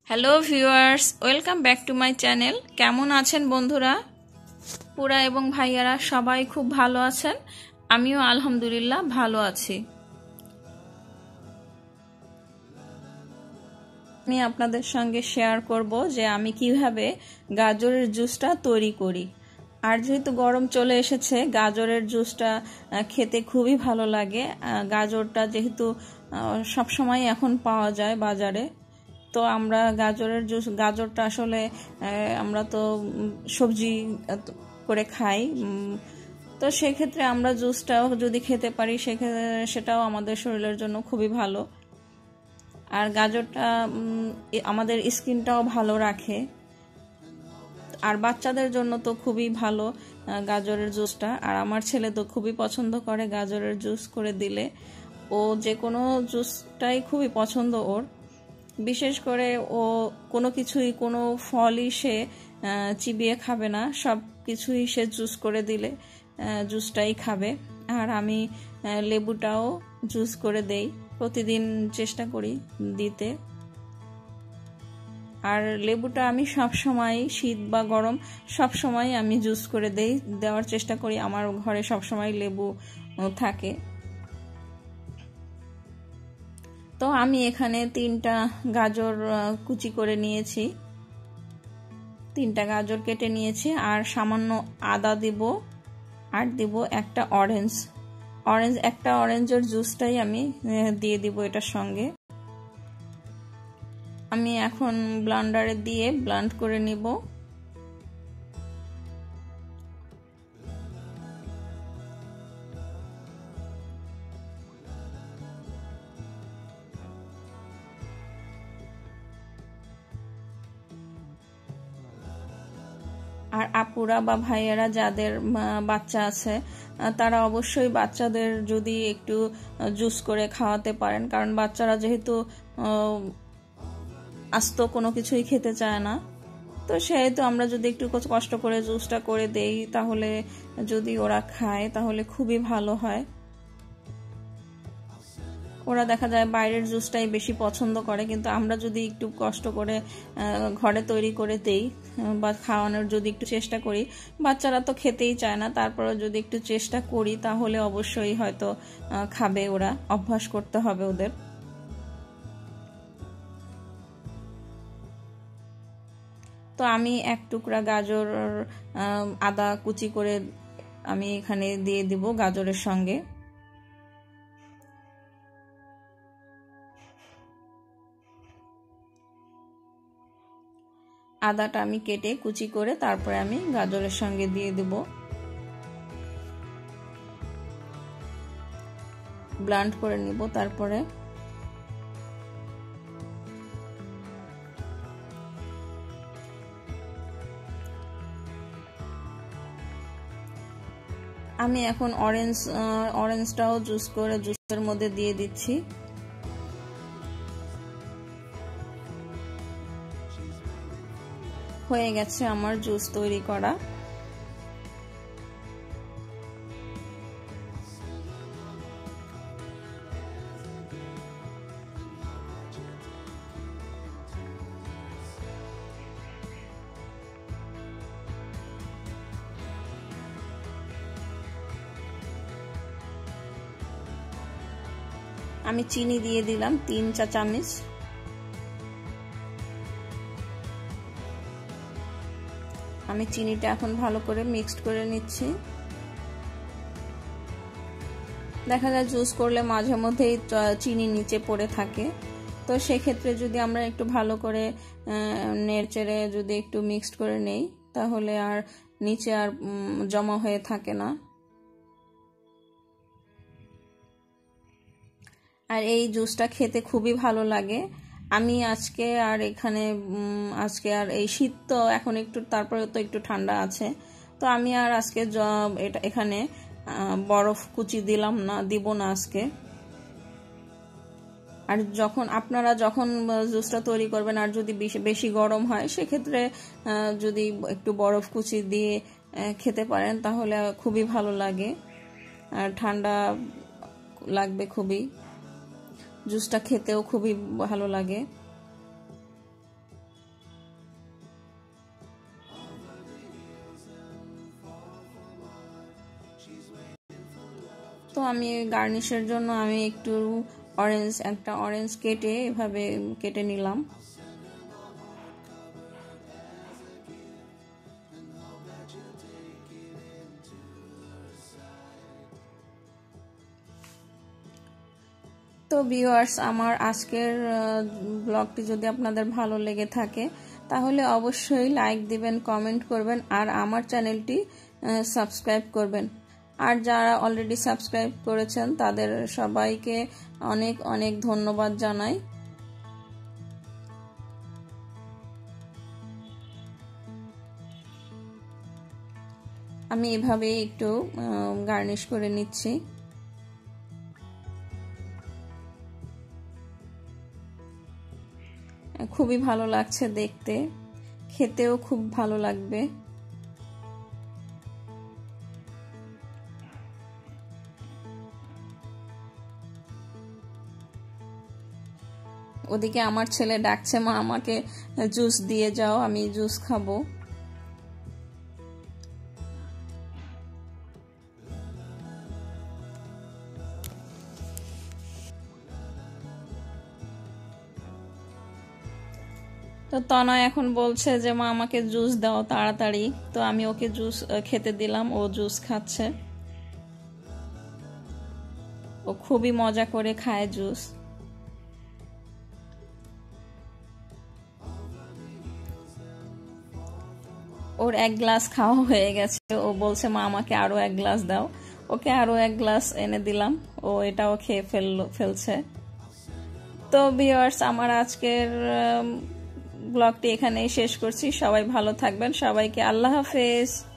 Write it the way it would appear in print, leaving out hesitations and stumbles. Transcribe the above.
Hello viewers, welcome back to my channel. কেমন আছেন বন্ধুরা? পুরা এবং ভাইয়ারা সবাই খুব ভালো আছেন। আমিও আলহামদুলিল্লাহ ভালো আছি। আমি আপনাদের সঙ্গে শেয়ার করব যে আমি কিভাবে গাজরের জুসটা তৈরি করি। আর যেহেতু গরম চলে এসেছে, গাজরের জুসটা খেতে খুবই ভালো লাগে। গাজরটা যেহেতু সবসময় এখন পাওয়া যায় বাজারে, তো আমরা গাজরটা আসলে আমরা তো সবজি করে খাই। তো সেক্ষেত্রে আমরা জুসটাও যদি খেতে পারি সেটাও আমাদের শরীরের জন্য খুবই ভালো। আর গাজরটা আমাদের স্কিনটাও ভালো রাখে। আর বাচ্চাদের জন্য তো খুবই ভালো গাজরের জুসটা। আর আমার ছেলে তো খুবই পছন্দ করে গাজরের জুস করে দিলে। ও যে কোনো জুসটাই খুবই পছন্দ ওর। বিশেষ করে ও কোনো ফলই সে চিবিয়ে খাবে না, সব কিছুই সে জুস করে দিলে জুসটাই খাবে। আর আমি লেবুটাও জুস করে দেই, প্রতিদিন চেষ্টা করি দিতে। আর লেবুটা আমি সব সময়, শীত বা গরম সব সময় আমি জুস করে দেওয়ার চেষ্টা করি। আমার ঘরে সব সময় লেবু থাকে। তো আমি এখানে 3টা গাজর কুচি করে নিয়েছি, 3টা গাজর কেটে নিয়েছি। আর সামান্য আদা দিব, আর দিব একটা একটা অরেঞ্জের জুসটাই আমি দিয়ে দিব এটার সঙ্গে। আমি এখন ব্লেন্ডারে দিয়ে ব্লেন্ড করে নিব। আর আপুরা বা ভাইয়েরা যাদের বাচ্চা আছে, তারা অবশ্যই বাচ্চাদের যদি একটু জুস করে খাওয়াতে পারেন, কারণ বাচ্চারা যেহেতু আস্ত কোনো কিছুই খেতে চায় না। তো সেহেতু আমরা যদি একটু কষ্ট করে জুসটা করে দেই, তাহলে যদি ওরা খায় তাহলে খুবই ভালো হয়। ওরা দেখা যায় বাইরের জুসটাই বেশি পছন্দ করে, কিন্তু আমরা যদি একটু কষ্ট করে ঘরে তৈরি করে দেই বা খাওয়ানোর যদি একটু চেষ্টা করি, বাচ্চারা তো খেতেই চায় না, তারপরে যদি একটু চেষ্টা করি তাহলে অবশ্যই হয়তো খাবে। ওরা অভ্যাস করতে হবে ওদের। তো আমি এক টুকরা গাজর, আদা কুচি করে আমি এখানে দিয়ে দিব গাজরের সঙ্গে। আদাটা আমি কেটে কুচি করে তারপরে আমি গাজরের সঙ্গে দিয়ে দেব। ব্লেন্ড করে নিব। তারপরে আমি এখন অরেঞ্জটাও জুসের মধ্যে দিয়ে দিচ্ছি। হয়ে গেছে আমার জুস তৈরি করা। আমি চিনি দিয়ে দিলাম 3 চা চামচ। আমি চিনিটা এখন ভালো করে মিক্সড করে নিচ্ছি। দেখা যায় জুস করলে মাঝে মধ্যেই চিনি নিচে পড়ে থাকে, তো সেক্ষেত্রে যদি আমরা একটু ভালো করে নেড়েচেড়ে যদি একটু মিক্সড করে নেই, তাহলে আর নিচে আর জমা হয়ে থাকে না। আর এই জুসটা খেতে খুবই ভালো লাগে। আমি আজকে আর এই শীত তো এখন একটু, তারপরে তো একটু ঠান্ডা আছে, তো আমি আর আজকে এখানে বরফ কুচি দিব না আজকে। আর আপনারা যখন জুসটা তৈরি করবেন, আর যদি বেশি গরম হয়, সেক্ষেত্রে যদি একটু বরফ কুচি দিয়ে খেতে পারেন তাহলে খুবই ভালো লাগে। আর ঠান্ডা লাগবে খুবই, জুসটা খেতেও খুবই ভালো লাগে। তো আমি গার্নিশের জন্য আমি একটু একটা অরেঞ্জ কেটে এভাবে কেটে নিলাম। তো ভিউয়ার্স, আমার আজকের ব্লগটি যদি আপনাদের ভালো লেগে থাকে তাহলে অবশ্যই লাইক দিবেন, কমেন্ট করবেন আর আমার চ্যানেলটি সাবস্ক্রাইব করবেন। আর যারা অলরেডি সাবস্ক্রাইব করেছেন তাদের সবাইকে অনেক অনেক ধন্যবাদ জানাই। আমি এভাবে একটু গার্নিশ করে নিচ্ছি। খুবই ভালো লাগছে দেখতে, খেতেও খুব ভালো লাগবে। ওদিকে আমার ছেলে ডাকছে, মা আমাকে জুস দিয়ে যাও, আমি জুস খাবো। তো তনয় এখন বলছে যে মা আমাকে জুস দাও তাড়াতাড়ি। তো আমি ওকে জুস খেতে দিলাম, ও জুস খাচ্ছে। ও খুবই মজা করে খায় জুস। ওর এক গ্লাস খাওয়া হয়ে গেছে, ও বলছে মা আমাকে আরো এক গ্লাস দাও। ওকে আরো এক গ্লাস এনে দিলাম, ও এটাও খেয়ে ফেলছে। তো ভিউয়ার্স, আমার আজকের ব্লগটি এখানেই শেষ করছি। সবাই ভালো থাকবেন, সবাইকে আল্লাহ হাফেজ।